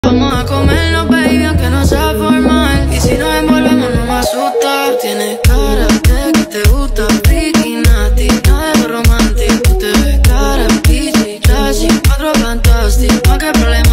Vamos a comernos, baby, aunque no sea formal. Y si nos envolvemos no me asusta. Tienes cara de que te gusta freaky, nasty, nada de romántico. Tú te ves cara, peachy, classy, otro fantástico. No, qué problema.